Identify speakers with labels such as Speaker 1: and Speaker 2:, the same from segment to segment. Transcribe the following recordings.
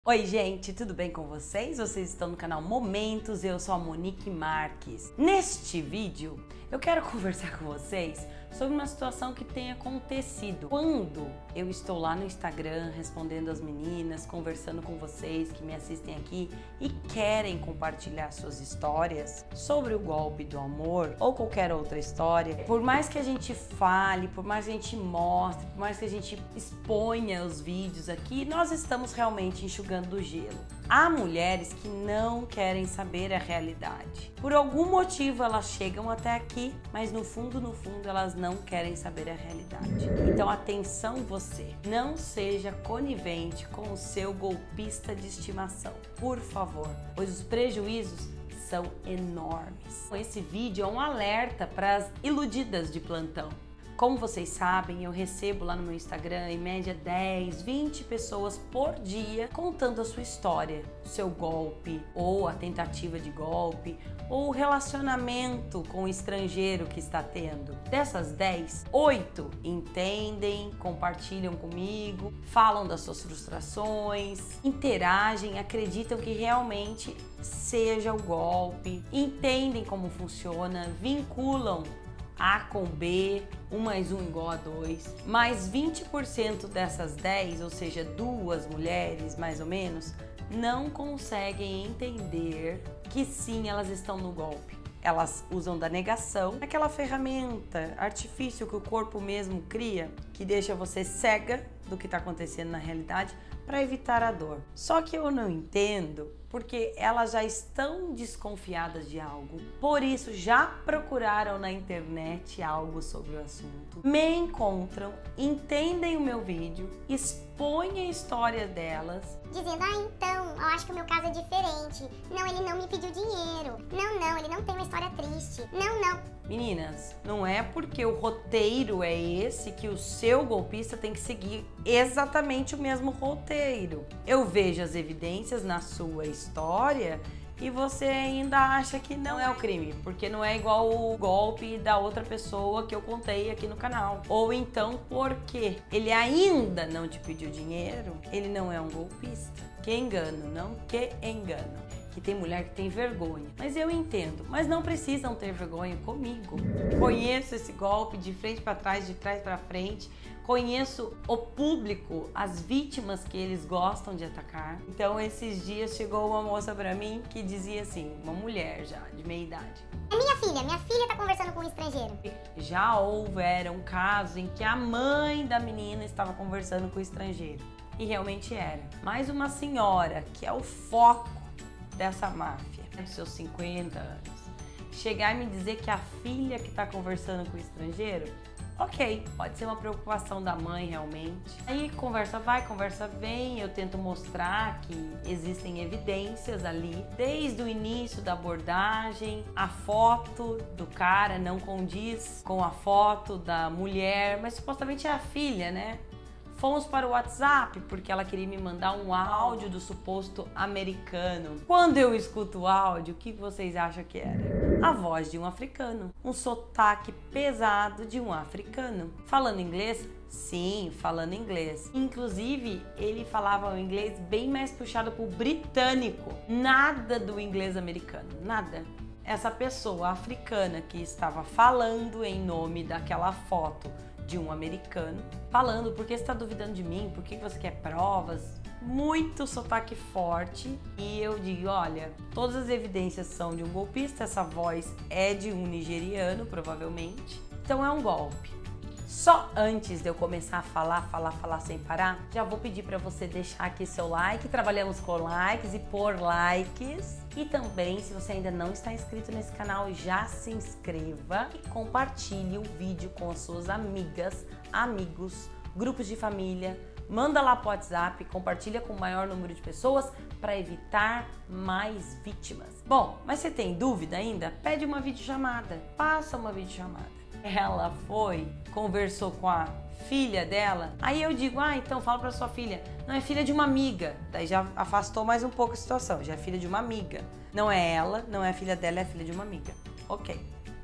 Speaker 1: Oi gente, tudo bem com vocês? Vocês estão no canal Momentos, eu sou a Monique Marques. Neste vídeo eu quero conversar com vocês sobre uma situação que tem acontecido. Quando eu estou lá no Instagram respondendo as meninas, conversando com vocês que me assistem aqui e querem compartilhar suas histórias sobre o golpe do amor ou qualquer outra história, por mais que a gente fale, por mais que a gente mostre, por mais que a gente exponha os vídeos aqui, nós estamos realmente enxugando o gelo. Há mulheres que não querem saber a realidade. Por algum motivo elas chegam até aqui, mas no fundo elas não querem saber a realidade. Então atenção você, não seja conivente com o seu golpista de estimação, por favor, pois os prejuízos são enormes. Esse vídeo é um alerta para as iludidas de plantão. Como vocês sabem, eu recebo lá no meu Instagram em média 10, 20 pessoas por dia contando a sua história, o seu golpe ou a tentativa de golpe ou o relacionamento com o estrangeiro que está tendo. Dessas 10, 8 entendem, compartilham comigo, falam das suas frustrações, interagem, acreditam que realmente seja o golpe, entendem como funciona, vinculam A com B, 1 mais 1 igual a 2, mas 20% dessas 10, ou seja, 2 mulheres mais ou menos, não conseguem entender que sim, elas estão no golpe. Elas usam da negação, aquela ferramenta, artifício que o corpo mesmo cria, que deixa você cega do que está acontecendo na realidade para evitar a dor. Só que eu não entendo porque elas já estão desconfiadas de algo, por isso já procuraram na internet algo sobre o assunto, me encontram, entendem o meu vídeo, expõem a história delas,
Speaker 2: dizendo, então, eu acho que o meu caso é diferente, não, ele não me pediu dinheiro, não, ele não tem uma história triste, não.
Speaker 1: Meninas, não é porque o roteiro é esse que o seu golpista tem que seguir exatamente o mesmo roteiro. Eu vejo as evidências na sua história e você ainda acha que não é o crime, porque não é igual o golpe da outra pessoa que eu contei aqui no canal. Ou então porque ele ainda não te pediu dinheiro, ele não é um golpista. Que engano, não que engano. Que tem mulher que tem vergonha. Mas eu entendo, mas não precisam ter vergonha comigo. Conheço esse golpe de frente para trás, de trás para frente. Conheço o público, as vítimas que eles gostam de atacar. Então esses dias chegou uma moça para mim que dizia assim, uma mulher já de meia idade.
Speaker 2: É minha filha tá conversando com um estrangeiro.
Speaker 1: Já houveram casos em que a mãe da menina estava conversando com o estrangeiro. E realmente era. Mas uma senhora, que é o foco dessa máfia, dos seus 50 anos, chegar e me dizer que a filha que está conversando com o estrangeiro, ok, pode ser uma preocupação da mãe realmente. Aí conversa vai, conversa vem, eu tento mostrar que existem evidências ali, desde o início da abordagem, a foto do cara não condiz com a foto da mulher, mas supostamente é a filha, né? Fomos para o WhatsApp porque ela queria me mandar um áudio do suposto americano. Quando eu escuto o áudio, o que vocês acham que era? A voz de um africano, um sotaque pesado de um africano. Falando inglês? Sim, falando inglês. Inclusive, ele falava o inglês bem mais puxado para o britânico. Nada do inglês americano, nada. Essa pessoa africana que estava falando em nome daquela foto de um americano, falando, por que você está duvidando de mim? Por que você quer provas? Muito sotaque forte. E eu digo, olha, todas as evidências são de um golpista, essa voz é de um nigeriano, provavelmente. Então é um golpe. Só antes de eu começar a falar sem parar, já vou pedir para você deixar aqui seu like. Trabalhamos com likes e por likes. E também, se você ainda não está inscrito nesse canal, já se inscreva e compartilhe o vídeo com as suas amigas, amigos, grupos de família. Manda lá pro WhatsApp, compartilha com o maior número de pessoas para evitar mais vítimas. Bom, mas você tem dúvida ainda? Pede uma videochamada, passa uma videochamada. Ela foi, conversou com a filha dela, aí eu digo, então fala pra sua filha, não, é filha de uma amiga, daí já afastou mais um pouco a situação, já é filha de uma amiga, não é ela, não é filha dela, é filha de uma amiga, ok.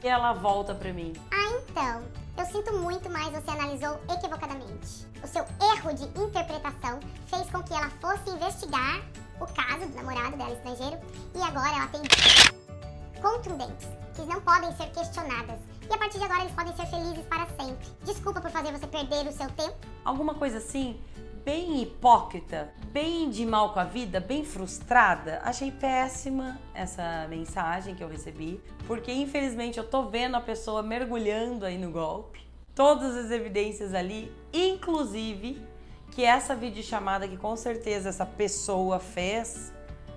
Speaker 1: E ela volta pra mim.
Speaker 2: Ah, então, eu sinto muito, mas você analisou equivocadamente. O seu erro de interpretação fez com que ela fosse investigar o caso do namorado dela estrangeiro e agora ela tem contundentes que não podem ser questionadas. E a partir de agora eles podem ser felizes para sempre. Desculpa por fazer você perder o seu tempo.
Speaker 1: Alguma coisa assim, bem hipócrita, bem de mal com a vida, bem frustrada. Achei péssima essa mensagem que eu recebi, porque infelizmente eu tô vendo a pessoa mergulhando aí no golpe. Todas as evidências ali, inclusive que essa videochamada que com certeza essa pessoa fez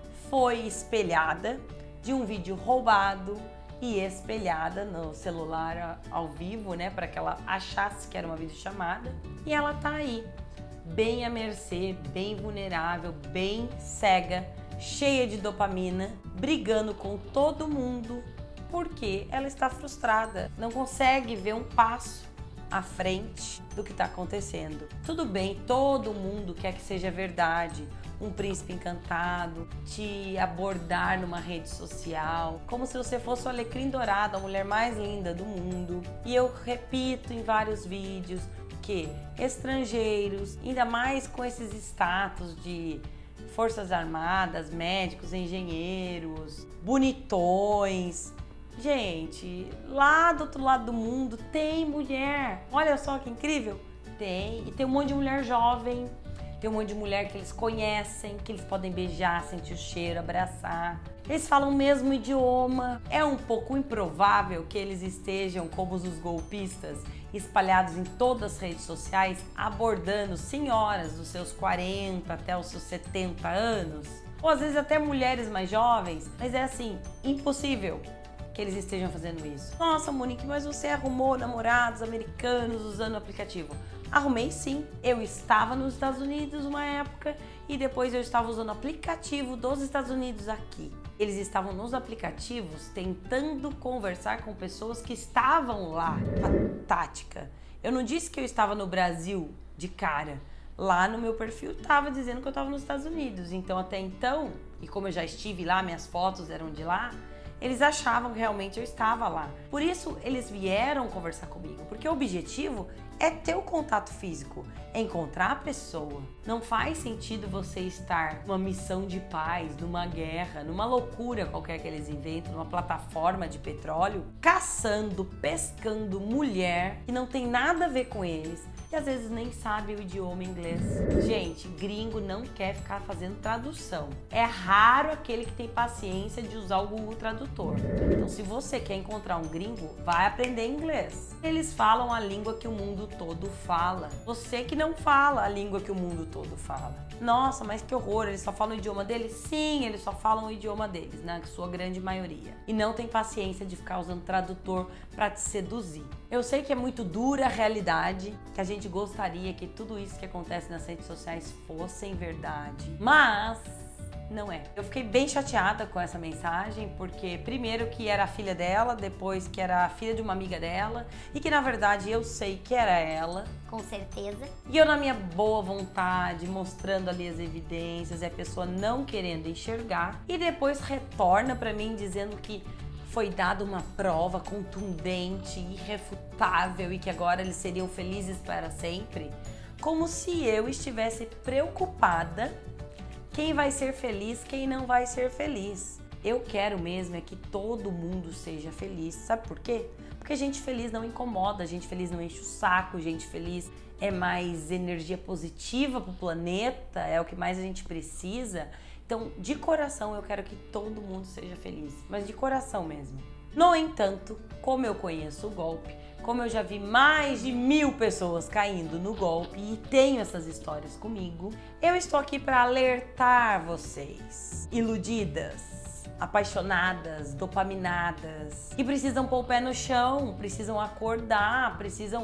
Speaker 1: foi espelhada de um vídeo roubado e espelhada no celular ao vivo, né, para que ela achasse que era uma videochamada. E ela tá aí, bem à mercê, bem vulnerável, bem cega, cheia de dopamina, brigando com todo mundo porque ela está frustrada, não consegue ver um passo à frente do que está acontecendo. Tudo bem, todo mundo quer que seja verdade, um príncipe encantado, te abordar numa rede social, como se você fosse o alecrim dourado, a mulher mais linda do mundo. E eu repito em vários vídeos que estrangeiros, ainda mais com esses status de forças armadas, médicos, engenheiros, bonitões, gente, lá do outro lado do mundo tem mulher. Olha só que incrível. Tem. E tem um monte de mulher jovem. Tem um monte de mulher que eles conhecem, que eles podem beijar, sentir o cheiro, abraçar. Eles falam o mesmo idioma. É um pouco improvável que eles estejam, como os golpistas, espalhados em todas as redes sociais, abordando senhoras dos seus 40 até os seus 70 anos. Ou às vezes até mulheres mais jovens. Mas é assim, impossível que eles estejam fazendo isso. Nossa, Monique, mas você arrumou namorados americanos usando o aplicativo. Arrumei sim, eu estava nos Estados Unidos uma época e depois eu estava usando o aplicativo dos Estados Unidos aqui. Eles estavam nos aplicativos tentando conversar com pessoas que estavam lá. A tática. Eu não disse que eu estava no Brasil de cara. Lá no meu perfil estava dizendo que eu estava nos Estados Unidos. Então até então, e como eu já estive lá, minhas fotos eram de lá, eles achavam que realmente eu estava lá. Por isso, eles vieram conversar comigo, porque o objetivo é ter o contato físico, é encontrar a pessoa. Não faz sentido você estar numa missão de paz, numa guerra, numa loucura qualquer que eles inventam, numa plataforma de petróleo, caçando, pescando mulher que não tem nada a ver com eles e às vezes nem sabe o idioma inglês. Gente, gringo não quer ficar fazendo tradução. É raro aquele que tem paciência de usar o Google Tradutor. Então, se você quer encontrar um gringo, vai aprender inglês. Eles falam a língua que o mundo todo fala. Você que não fala a língua que o mundo todo fala. Nossa, mas que horror, eles só falam o idioma deles? Sim, eles só falam o idioma deles, na sua grande maioria. E não tem paciência de ficar usando tradutor para te seduzir. Eu sei que é muito dura a realidade, que a gente gostaria que tudo isso que acontece nas redes sociais fossem verdade, mas não é. Eu fiquei bem chateada com essa mensagem, porque primeiro que era a filha dela, depois que era a filha de uma amiga dela, e que na verdade eu sei que era ela.
Speaker 2: Com certeza.
Speaker 1: E eu na minha boa vontade, mostrando ali as evidências, e a pessoa não querendo enxergar, e depois retorna pra mim dizendo que foi dada uma prova contundente, irrefutável, e que agora eles seriam felizes para sempre, como se eu estivesse preocupada quem vai ser feliz, quem não vai ser feliz. Eu quero mesmo é que todo mundo seja feliz. Sabe por quê? Porque gente feliz não incomoda, gente feliz não enche o saco, gente feliz é mais energia positiva pro planeta, é o que mais a gente precisa. Então, de coração, eu quero que todo mundo seja feliz, mas de coração mesmo. No entanto, como eu conheço o golpe, como eu já vi mais de 1000 pessoas caindo no golpe e tenho essas histórias comigo, eu estou aqui para alertar vocês, iludidas, apaixonadas, dopaminadas, que precisam pôr o pé no chão, precisam acordar, precisam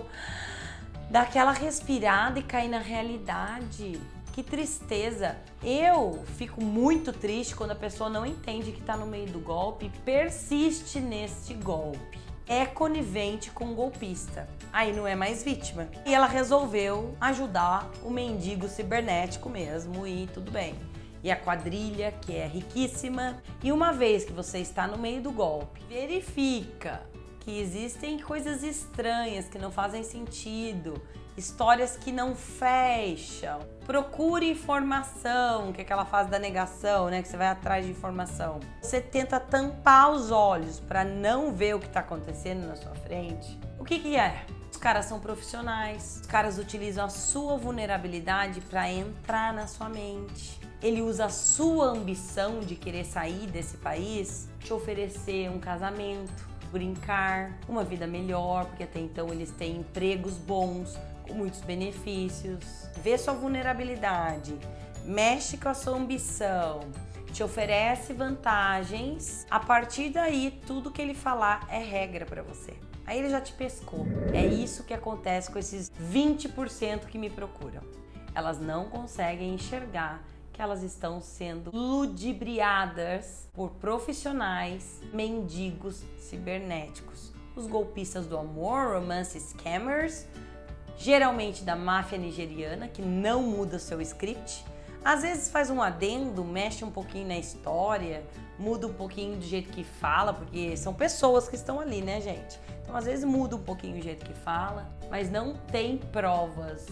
Speaker 1: dar aquela respirada e cair na realidade. Que tristeza! Eu fico muito triste quando a pessoa não entende que está no meio do golpe e persiste neste golpe. É conivente com o golpista. Aí não é mais vítima. E ela resolveu ajudar o mendigo cibernético mesmo e tudo bem. E a quadrilha, que é riquíssima. E uma vez que você está no meio do golpe, verifica que existem coisas estranhas que não fazem sentido, histórias que não fecham. Procure informação, que é aquela fase da negação, né? Que você vai atrás de informação. Você tenta tampar os olhos para não ver o que está acontecendo na sua frente. O que é? Os caras são profissionais, os caras utilizam a sua vulnerabilidade para entrar na sua mente. Ele usa a sua ambição de querer sair desse país, te oferecer um casamento, brincar, uma vida melhor, porque até então eles têm empregos bons, com muitos benefícios. Vê sua vulnerabilidade, mexe com a sua ambição, te oferece vantagens. A partir daí, tudo que ele falar é regra para você. Aí ele já te pescou. É isso que acontece com esses 20% que me procuram. Elas não conseguem enxergar que elas estão sendo ludibriadas por profissionais, mendigos cibernéticos. Os golpistas do amor, romance scammers, geralmente da máfia nigeriana, que não muda o seu script. Às vezes faz um adendo, mexe um pouquinho na história, muda um pouquinho do jeito que fala, porque são pessoas que estão ali, né, gente? Então, às vezes muda um pouquinho o jeito que fala, mas não tem provas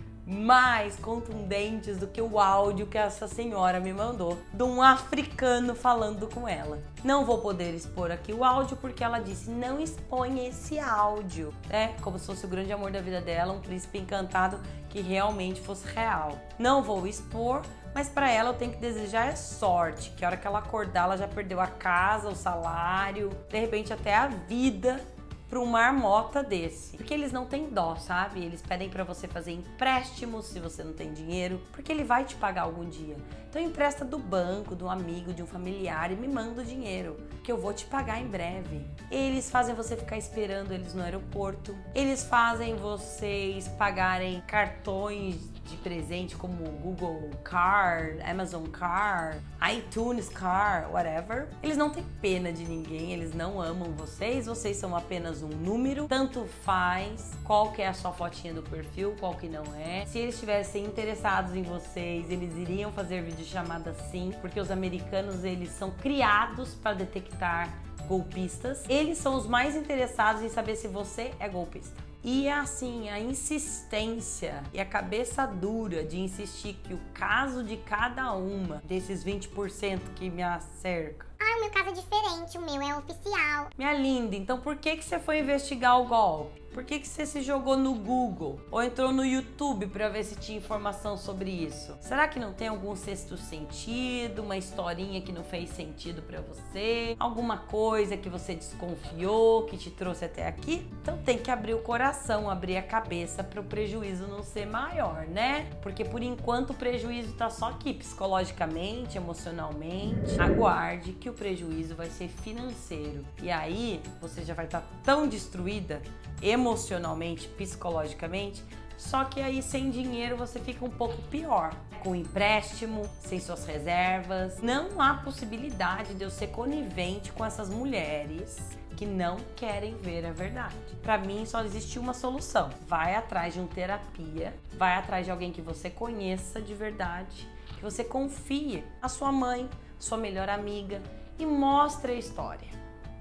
Speaker 1: mais contundentes do que o áudio que essa senhora me mandou de um africano falando com ela. Não vou poder expor aqui o áudio porque ela disse não expõe esse áudio, né? Como se fosse o grande amor da vida dela, um príncipe encantado que realmente fosse real. Não vou expor, mas para ela eu tenho que desejar sorte, que a hora que ela acordar ela já perdeu a casa, o salário, de repente até a vida, para um marmota desse. Porque eles não têm dó, sabe? Eles pedem para você fazer empréstimos se você não tem dinheiro, porque ele vai te pagar algum dia. Então empresta do banco, de um amigo, de um familiar e me manda o dinheiro, que eu vou te pagar em breve. Eles fazem você ficar esperando eles no aeroporto. Eles fazem vocês pagarem cartões de presente como Google Card, Amazon Card, iTunes Card, whatever. Eles não têm pena de ninguém, eles não amam vocês são apenas um número. Tanto faz qual que é a sua fotinha do perfil, qual que não é. Se eles estivessem interessados em vocês, eles iriam fazer videochamada sim, porque os americanos, eles são criados para detectar golpistas. Eles são os mais interessados em saber se você é golpista. E assim, a insistência e a cabeça dura de insistir que o caso de cada uma desses 20% que me acerca.
Speaker 2: Ah, o meu caso é diferente, o meu é oficial.
Speaker 1: Minha linda, então por que você foi investigar o golpe? Por que você se jogou no Google ou entrou no YouTube para ver se tinha informação sobre isso? Será que não tem algum sexto sentido, uma historinha que não fez sentido para você? Alguma coisa que você desconfiou, que te trouxe até aqui? Então tem que abrir o coração, abrir a cabeça para o prejuízo não ser maior, né? Porque por enquanto o prejuízo tá só aqui, psicologicamente, emocionalmente. Aguarde que o prejuízo vai ser financeiro. E aí você já vai estar tão destruída emocionalmente, psicologicamente, só que aí sem dinheiro você fica um pouco pior. Com empréstimo, sem suas reservas. Não há possibilidade de eu ser conivente com essas mulheres que não querem ver a verdade. Para mim só existe uma solução. Vai atrás de uma terapia, vai atrás de alguém que você conheça de verdade, que você confie, a sua mãe, sua melhor amiga, e mostre a história.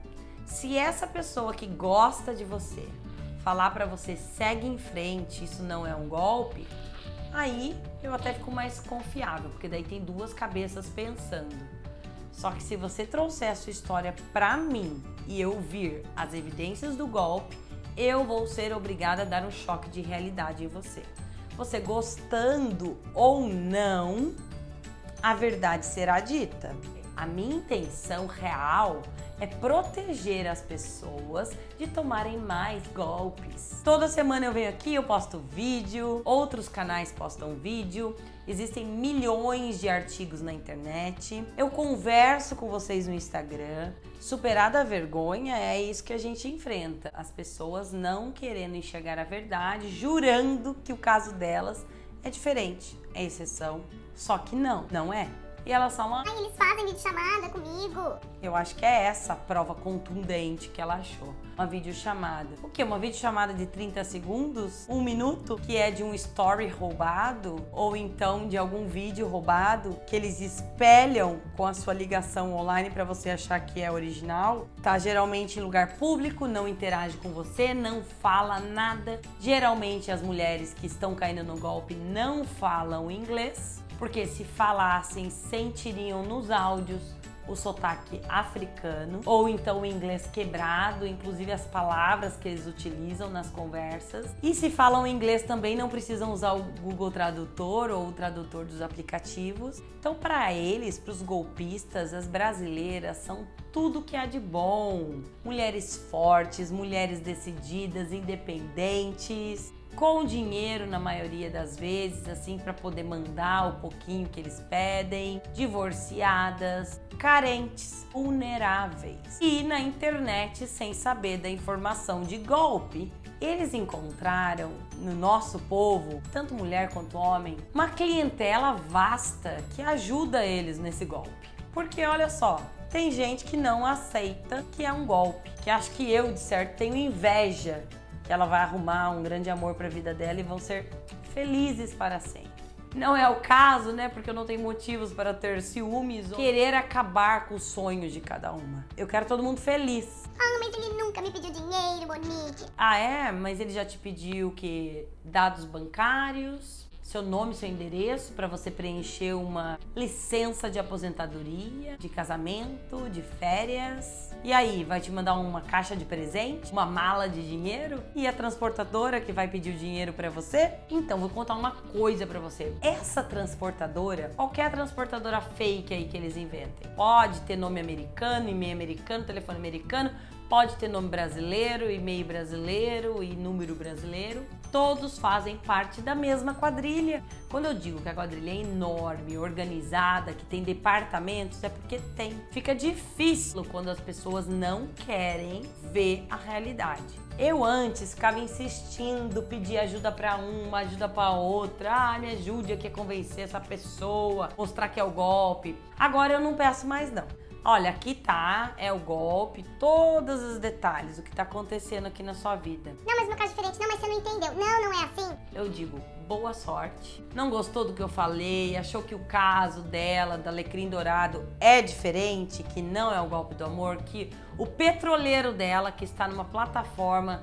Speaker 1: Se essa pessoa que gosta de você falar pra você segue em frente, isso não é um golpe, aí eu até fico mais confiável, porque daí tem duas cabeças pensando. Só que se você trouxer a sua história pra mim e eu vir as evidências do golpe, eu vou ser obrigada a dar um choque de realidade em você. Você gostando ou não, a verdade será dita. A minha intenção real é proteger as pessoas de tomarem mais golpes. Toda semana eu venho aqui, eu posto vídeo, outros canais postam vídeo, existem milhões de artigos na internet, eu converso com vocês no Instagram. Superada a vergonha, é isso que a gente enfrenta. As pessoas não querendo enxergar a verdade, jurando que o caso delas é diferente, é exceção, só que não é. e elas falam,
Speaker 2: ai, eles fazem videochamada comigo.
Speaker 1: Eu acho que é essa a prova contundente que ela achou. Uma videochamada. O quê? Uma videochamada de 30 segundos? 1 minuto? Que é de um story roubado? Ou então de algum vídeo roubado que eles espelham com a sua ligação online para você achar que é original? Tá geralmente em lugar público, não interage com você, não fala nada. Geralmente as mulheres que estão caindo no golpe não falam inglês, porque se falassem, sentiriam nos áudios o sotaque africano, ou então o inglês quebrado, inclusive as palavras que eles utilizam nas conversas. E se falam inglês também não precisam usar o Google Tradutor ou o tradutor dos aplicativos. Então, para eles, para os golpistas, as brasileiras são tudo que há de bom. Mulheres fortes, mulheres decididas, independentes, com dinheiro na maioria das vezes, assim, para poder mandar o pouquinho que eles pedem, divorciadas, carentes, vulneráveis e na internet sem saber da informação de golpe. Eles encontraram no nosso povo, tanto mulher quanto homem, uma clientela vasta que ajuda eles nesse golpe. Porque olha só, tem gente que não aceita que é um golpe, que acha que eu, de certo, tenho inveja que ela vai arrumar um grande amor para a vida dela e vão ser felizes para sempre. Não é o caso, né? Porque eu não tenho motivos para ter ciúmes ou querer acabar com os sonhos de cada uma. Eu quero todo mundo feliz.
Speaker 2: Ah, mas ele nunca me pediu dinheiro, Monique.
Speaker 1: Ah, é? Mas ele já te pediu o quê? Dados bancários, seu nome, seu endereço para você preencher uma licença de aposentadoria, de casamento, de férias. E aí, vai te mandar uma caixa de presente, uma mala de dinheiro? E a transportadora que vai pedir o dinheiro para você? Então, vou contar uma coisa para você. Essa transportadora, qualquer transportadora fake aí que eles inventem, pode ter nome americano, e-mail americano, telefone americano, pode ter nome brasileiro, e-mail brasileiro e número brasileiro. Todos fazem parte da mesma quadrilha. Quando eu digo que a quadrilha é enorme, organizada, que tem departamentos, é porque tem. Fica difícil quando as pessoas não querem ver a realidade. Eu antes ficava insistindo, pedir ajuda para uma, ajuda para outra. Ah, me ajude aqui a convencer essa pessoa, mostrar que é o golpe. Agora eu não peço mais não. Olha, aqui tá, é o golpe, todos os detalhes, o que tá acontecendo aqui na sua vida.
Speaker 2: Não, mas meu caso é diferente. Não, mas você não entendeu. Não, não é assim.
Speaker 1: Eu digo, boa sorte. Não gostou do que eu falei, achou que o caso dela, da Alecrim Dourado, é diferente, que não é o golpe do amor, que o petroleiro dela, que está numa plataforma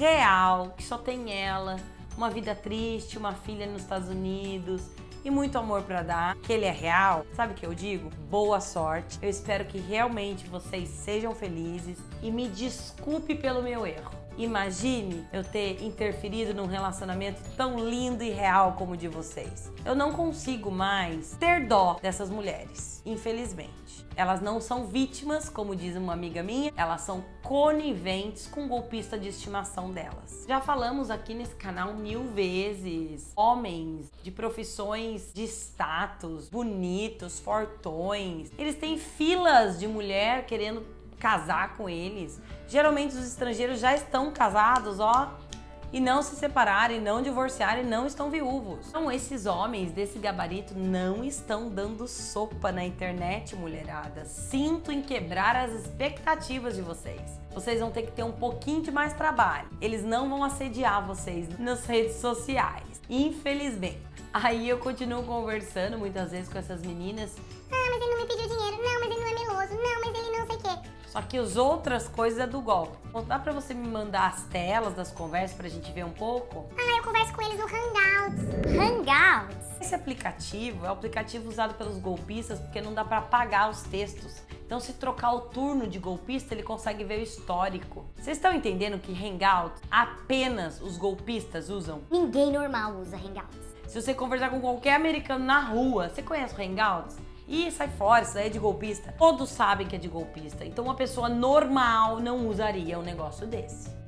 Speaker 1: real, que só tem ela, uma vida triste, uma filha nos Estados Unidos e muito amor pra dar, que ele é real, sabe o que eu digo? Boa sorte. Eu espero que realmente vocês sejam felizes e me desculpe pelo meu erro. Imagine eu ter interferido num relacionamento tão lindo e real como o de vocês. Eu não consigo mais ter dó dessas mulheres, infelizmente. Elas não são vítimas, como diz uma amiga minha, elas são coniventes com o golpista de estimação delas. Já falamos aqui nesse canal 1000 vezes. Homens de profissões de status, bonitos, fortões. Eles têm filas de mulher querendo casar com eles. Geralmente os estrangeiros já estão casados, ó, e não se separaram, e não divorciaram, e não estão viúvos. Então esses homens desse gabarito não estão dando sopa na internet, mulherada. Sinto em quebrar as expectativas de vocês. Vocês vão ter que ter um pouquinho de mais trabalho. Eles não vão assediar vocês nas redes sociais, infelizmente. Aí eu continuo conversando muitas vezes com essas meninas.
Speaker 2: Ah, mas ele não me pediu dinheiro. Não, mas ele não é meloso. Não, mas ele não sei o quê.
Speaker 1: Só que as outras coisas é do golpe. Dá pra você me mandar as telas das conversas pra gente ver um pouco?
Speaker 2: Ah, eu converso com eles no Hangouts. Hangouts?
Speaker 1: Esse aplicativo é o aplicativo usado pelos golpistas porque não dá pra apagar os textos. Então, se trocar o turno de golpista, ele consegue ver o histórico. Vocês estão entendendo que Hangout apenas os golpistas usam?
Speaker 2: Ninguém normal usa Hangouts.
Speaker 1: Se você conversar com qualquer americano na rua, você conhece o Hangouts? Ih, sai fora, isso daí é de golpista. Todos sabem que é de golpista. Então uma pessoa normal não usaria um negócio desse.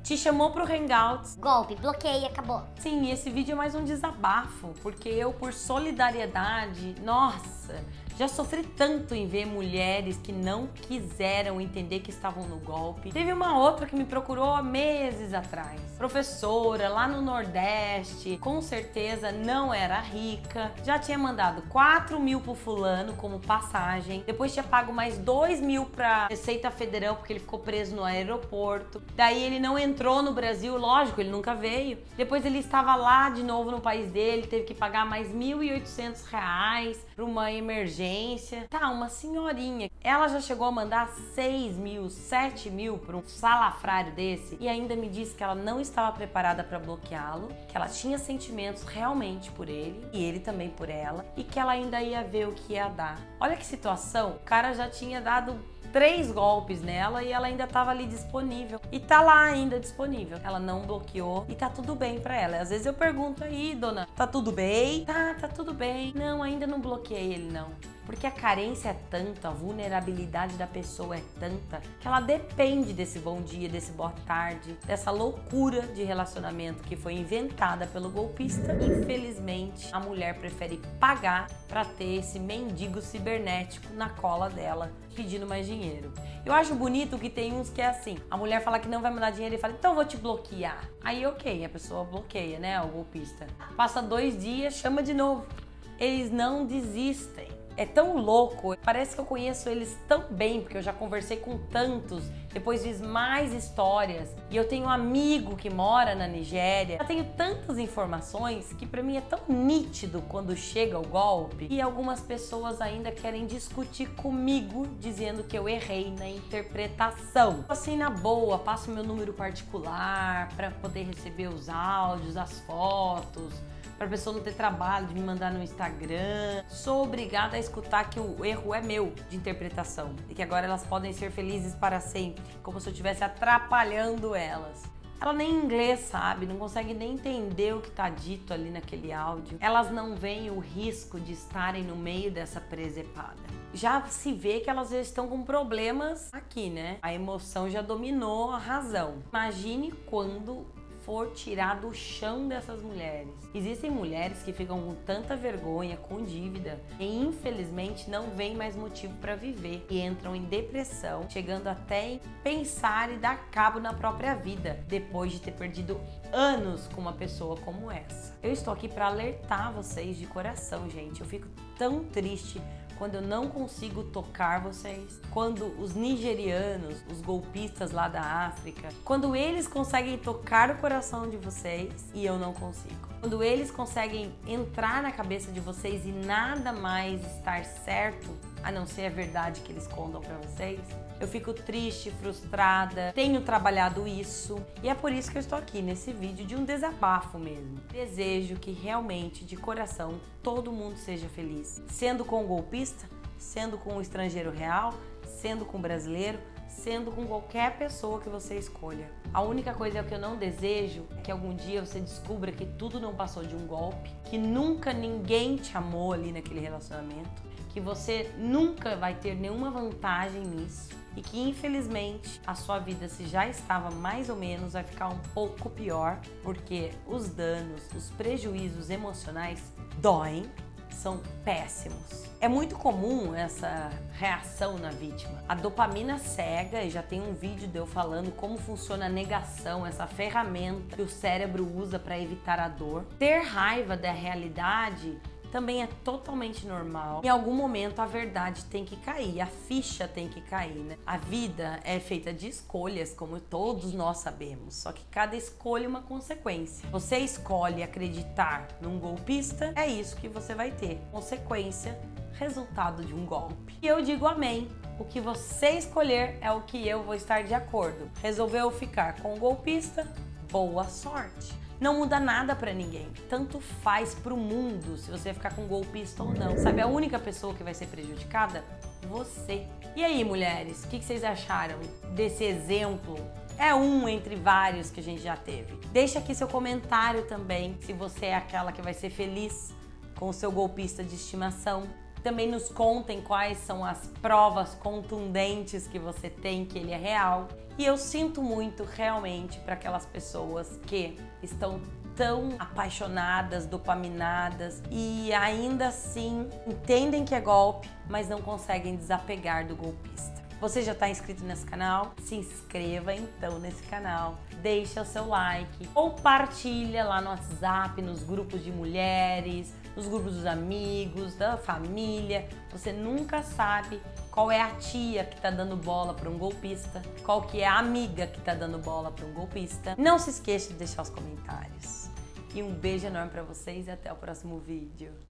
Speaker 1: te chamou pro Hangouts.
Speaker 2: Golpe, bloqueia, acabou.
Speaker 1: Sim, esse vídeo é mais um desabafo, porque eu, por solidariedade, nossa, já sofri tanto em ver mulheres que não quiseram entender que estavam no golpe. Teve uma outra que me procurou há meses atrás. Professora, lá no Nordeste, com certeza não era rica. Já tinha mandado 4 mil pro fulano como passagem. Depois tinha pago mais 2 mil pra Receita Federal, porque ele ficou preso no aeroporto. Daí ele não entrou no Brasil, lógico, ele nunca veio. Depois ele estava lá de novo no país dele, teve que pagar mais R$1.800 pra uma emergência. Tá, uma senhorinha. Ela já chegou a mandar 6 mil, 7 mil para um salafrário desse e ainda me disse que ela não estava preparada para bloqueá-lo, que ela tinha sentimentos realmente por ele e ele também por ela e que ela ainda ia ver o que ia dar. Olha que situação, o cara já tinha dado 3 golpes nela e ela ainda estava ali disponível. E tá lá ainda disponível. Ela não bloqueou e tá tudo bem pra ela. Às vezes eu pergunto aí, dona, tá tudo bem? Tá tudo bem. Não, ainda não bloqueei ele não. Porque a carência é tanta, a vulnerabilidade da pessoa é tanta, que ela depende desse bom dia, desse boa tarde, dessa loucura de relacionamento que foi inventada pelo golpista. Infelizmente, a mulher prefere pagar para ter esse mendigo cibernético na cola dela, pedindo mais dinheiro. Eu acho bonito que tem uns que é assim, a mulher fala que não vai mandar dinheiro e fala, então eu vou te bloquear. Aí ok, a pessoa bloqueia, né, o golpista. Passa 2 dias, chama de novo. Eles não desistem. É tão louco, parece que eu conheço eles tão bem, porque eu já conversei com tantos, depois fiz mais histórias e eu tenho um amigo que mora na Nigéria. Eu tenho tantas informações que pra mim é tão nítido quando chega o golpe e algumas pessoas ainda querem discutir comigo, dizendo que eu errei na interpretação. Assim, na boa, passo meu número particular pra poder receber os áudios, as fotos, para a pessoa não ter trabalho de me mandar no Instagram. Sou obrigada a escutar que o erro é meu de interpretação e que agora elas podem ser felizes para sempre, como se eu estivesse atrapalhando elas. Ela nem inglês sabe, não consegue nem entender o que está dito ali naquele áudio. Elas não veem o risco de estarem no meio dessa presepada. Já se vê que elas já estão com problemas aqui, né? A emoção já dominou a razão. Imagine quando for tirar do chão dessas mulheres. Existem mulheres que ficam com tanta vergonha, com dívida, e infelizmente não vem mais motivo para viver e entram em depressão, chegando até em pensar e dar cabo na própria vida, depois de ter perdido anos com uma pessoa como essa. Eu estou aqui para alertar vocês de coração, gente. Eu fico tão triste quando eu não consigo tocar vocês, quando os nigerianos, os golpistas lá da África, quando eles conseguem tocar o coração de vocês e eu não consigo. Quando eles conseguem entrar na cabeça de vocês e nada mais estar certo, a não ser a verdade que eles contam pra vocês, eu fico triste, frustrada, tenho trabalhado isso e é por isso que eu estou aqui nesse vídeo de um desabafo mesmo. Desejo que realmente, de coração, todo mundo seja feliz. Sendo com o golpista, sendo com o estrangeiro real, sendo com o brasileiro, sendo com qualquer pessoa que você escolha. A única coisa que eu não desejo é que algum dia você descubra que tudo não passou de um golpe, que nunca ninguém te amou ali naquele relacionamento, que você nunca vai ter nenhuma vantagem nisso e que infelizmente a sua vida, se já estava mais ou menos, vai ficar um pouco pior, porque os danos, os prejuízos emocionais doem, são péssimos. É muito comum essa reação na vítima. A dopamina cega, e já tem um vídeo de eu falando como funciona a negação, essa ferramenta que o cérebro usa para evitar a dor. Ter raiva da realidade também é totalmente normal. Em algum momento a verdade tem que cair, a ficha tem que cair, né? A vida é feita de escolhas, como todos nós sabemos, só que cada escolha é uma consequência. Você escolhe acreditar num golpista, é isso que você vai ter. Consequência, resultado de um golpe. E eu digo amém. O que você escolher é o que eu vou estar de acordo. Resolveu ficar com o golpista? Boa sorte. Não muda nada pra ninguém. Tanto faz pro mundo se você ficar com um golpista ou não. Sabe a única pessoa que vai ser prejudicada? Você. E aí, mulheres, o que vocês acharam desse exemplo? É um entre vários que a gente já teve. Deixa aqui seu comentário também, se você é aquela que vai ser feliz com o seu golpista de estimação. Também nos contem quais são as provas contundentes que você tem que ele é real. E eu sinto muito realmente para aquelas pessoas que estão tão apaixonadas, dopaminadas e ainda assim entendem que é golpe, mas não conseguem desapegar do golpista. Você já está inscrito nesse canal? Se inscreva então nesse canal, deixa o seu like, compartilha lá no WhatsApp, nos grupos de mulheres, nos grupos dos amigos, da família. Você nunca sabe qual é a tia que tá dando bola para um golpista, qual que é a amiga que tá dando bola para um golpista. Não se esqueça de deixar os comentários. E um beijo enorme para vocês e até o próximo vídeo.